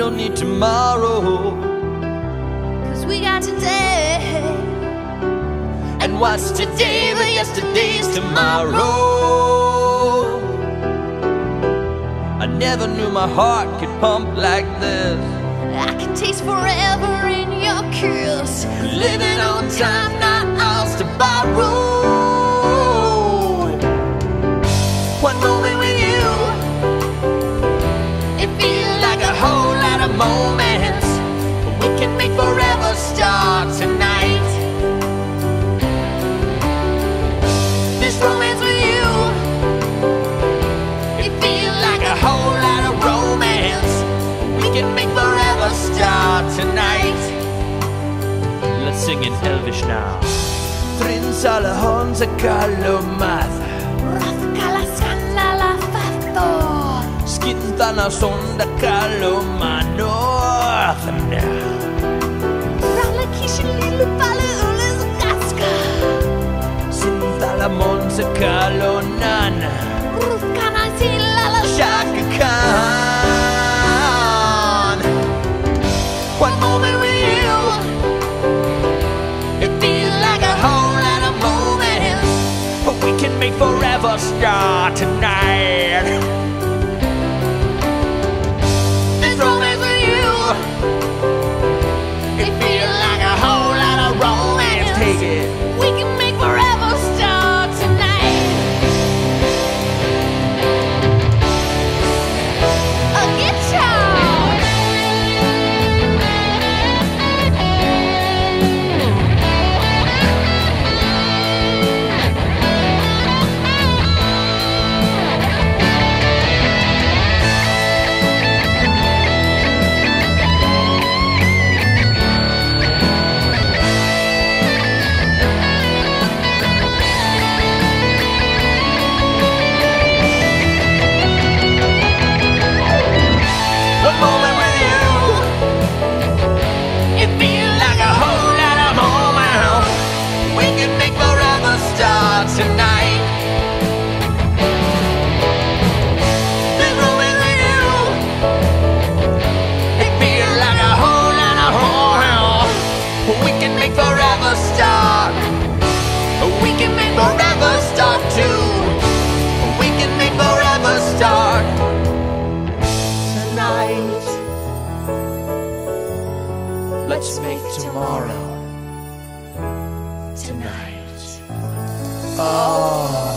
don't need tomorrow, 'cause we got today. and what's today but yesterday's tomorrow? I never knew my heart could pump like this. I could taste forever in your kiss. Living on time, not ours to borrow. One moment with you, it feels like a whole lot of moments. We can make forever start tonight. This romance with you, it feels like a whole lot of romance. We can make forever start tonight. Let's sing in Elvish now. Trinsala honza kalomath, Rathkalaskanala fatto. skintana sonda kalomanothna. Ralakishililu pale ulizukaska. Sintala monza kalonana, Rutkana silala Shaka Khan. One moment with you, it feels like a whole lot of moments, but we can make forever start tonight. This romance with you, it feels like a whole lot of romance. Take it. We can make forever start tonight. A guitar. One moment with you, it feels like a whole lot of moments. We can make forever start tonight. This moment with you, it feels like a whole lot of moments. We can make forever start. We can make forever start too. We can make forever start tonight. Let's make tomorrow tonight. Oh.